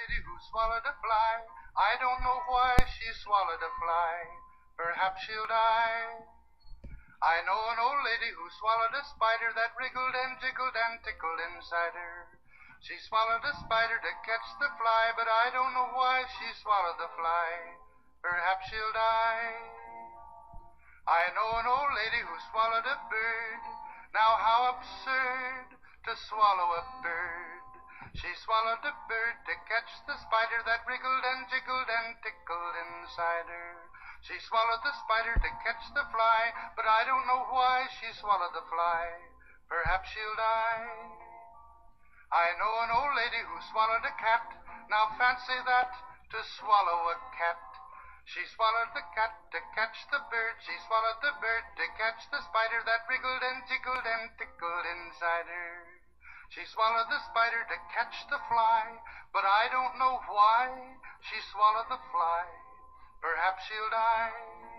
lady who swallowed a fly. I don't know why she swallowed a fly. Perhaps she'll die. I know an old lady who swallowed a spider that wriggled and jiggled and tickled inside her. She swallowed a spider to catch the fly, but I don't know why she swallowed the fly. Perhaps she'll die. I know an old lady who swallowed a bird. Now how absurd to swallow a bird. She swallowed the bird to catch the spider that wriggled and jiggled and tickled inside her. She swallowed the spider to catch the fly, but I don't know why she swallowed the fly. Perhaps she'll die. I know an old lady who swallowed a cat. Now fancy that, to swallow a cat. She swallowed the cat to catch the bird. She swallowed the bird to catch the spider that wriggled and jiggled and tickled inside her. She swallowed the spider to catch the fly, but I don't know why she swallowed the fly. Perhaps she'll die.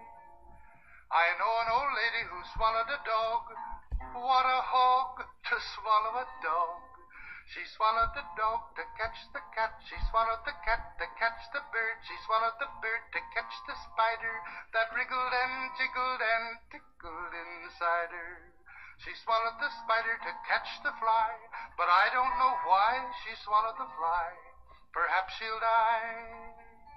I know an old lady who swallowed a dog. What a hog to swallow a dog. She swallowed the dog to catch the cat. She swallowed the cat to catch the bird. She swallowed the bird to catch the spider that wriggled and jiggled and tickled inside her. She swallowed the spider to catch the fly, but I don't know why she swallowed the fly. Perhaps she'll die.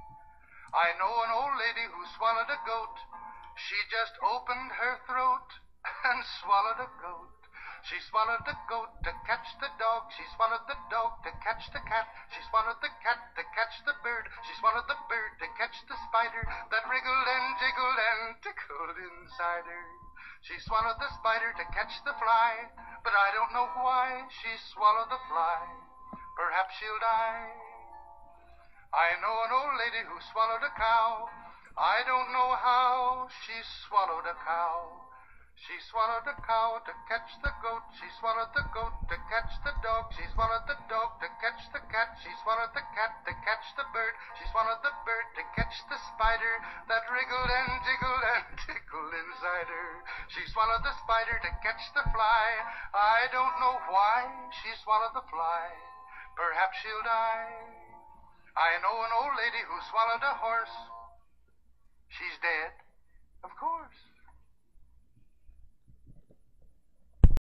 I know an old lady who swallowed a goat. She just opened her throat and swallowed a goat. She swallowed the goat to catch the dog. She swallowed the dog to catch the cat. She swallowed the cat to catch the bird. She swallowed the bird to catch the spider that wriggled and jiggled and tickled inside her. She swallowed the spider to catch the fly, but I don't know why she swallowed the fly. Perhaps she'll die. I know an old lady who swallowed a cow. I don't know how she swallowed a cow. She swallowed a cow to catch the goat. She swallowed the goat to catch the dog. She swallowed the dog to catch the cat. She swallowed the cat to catch the bird. She swallowed the bird to catch the spider that wriggled and jiggled and tickled inside her. She swallowed the spider to catch the fly. I don't know why she swallowed the fly. Perhaps she'll die. I know an old lady who swallowed a horse. She's dead, of course.